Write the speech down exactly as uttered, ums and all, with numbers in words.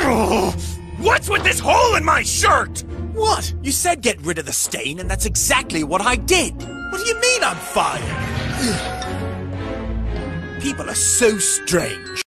Ugh. What's with this hole in my shirt? What? You said get rid of the stain, and that's exactly what I did. What do you mean I'm fired? People are so strange.